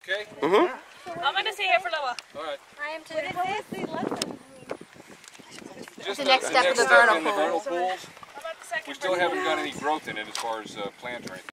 Okay? Mm-hmm. I'm going to stay here for a little while. All right. I am too. What is this? Just the next step in of the the vernal vernal pools. How about the second We still haven't got any growth in it as far as plants or anything.